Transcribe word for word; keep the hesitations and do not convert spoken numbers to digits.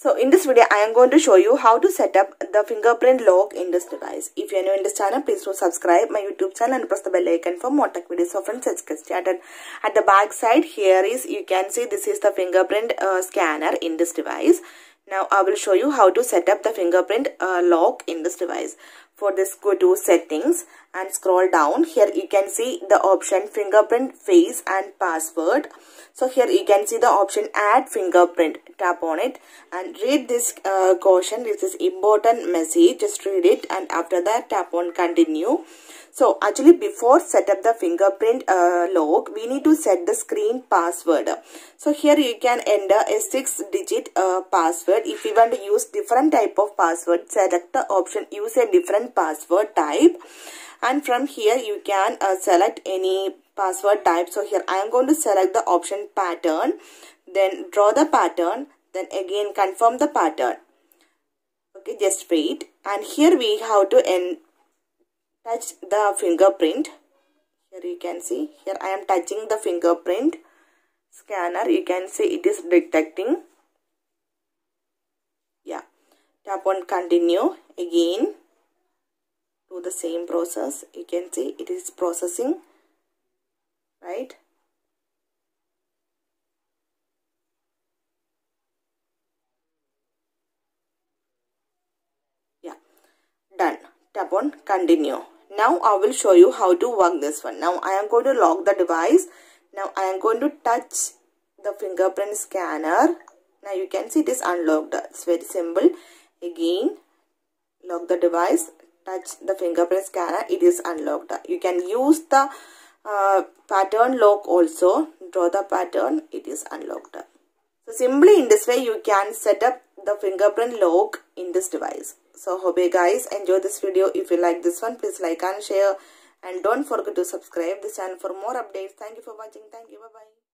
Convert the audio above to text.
So in this video, I am going to show you how to set up the fingerprint lock in this device. If you are new in this channel, please do subscribe my YouTube channel and press the bell icon for more tech videos. So friends, let's get started. At the back side, here is, you can see this is the fingerprint uh, scanner in this device. Now I will show you how to set up the fingerprint uh, lock in this device. For this, go to settings and scroll down. Here you can see the option fingerprint face and password. So here you can see the option add fingerprint. Tap on it and read this uh, caution. This is important message. Just read it and after that tap on continue. So actually before set up the fingerprint uh, lock, we need to set the screen password. So here you can enter a six digit uh, password. If you want to use different type of password, select the option use a different password type. And from here you can uh, select any password type. So here I am going to select the option pattern. Then draw the pattern. Then again confirm the pattern. Okay, just wait. And here we have to end. Touch the fingerprint. Here you can see, here I am touching the fingerprint scanner. You can see it is detecting. Yeah. Tap on continue. Again, do the same process. You can see it is processing. Right. Yeah. Done. Tap on continue. Now I will show you how to work this one. Now I am going to lock the device. Now I am going to touch the fingerprint scanner. Now you can see it is unlocked. It's very simple. Again, lock the device. Touch the fingerprint scanner. It is unlocked. You can use the uh, pattern lock also. Draw the pattern. It is unlocked. So simply in this way you can set up the fingerprint lock in this device. So hope you guys enjoy this video. If you like this one, please like and share. And don't forget to subscribe this channel for more updates. Thank you for watching. Thank you. Bye bye.